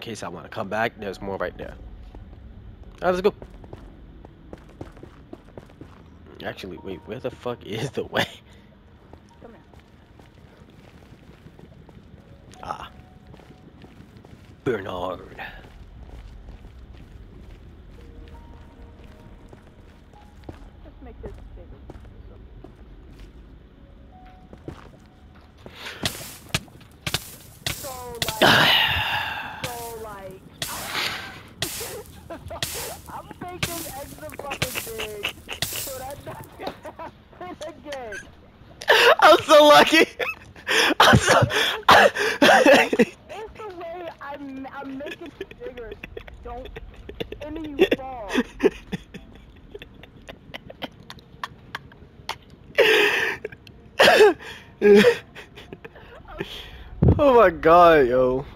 case I want to come back. There's more right there. Alright, let's go. Actually, wait, where the fuck is the way? Come here. Ah. Bernard. Let's make this bigger. So like, I'm making extra fucking big, so that's not gonna happen again. I'm so lucky. I'm so. It's the way I'm making it bigger. Don't, and then you fall. Oh my god, yo.